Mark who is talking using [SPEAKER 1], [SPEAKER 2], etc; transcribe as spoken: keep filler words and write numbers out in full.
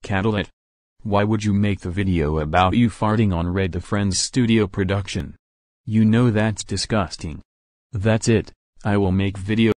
[SPEAKER 1] Catlette. Why would you make the video about you farting on RedTheFriends Studio Production? You know that's disgusting. That's it, I will make video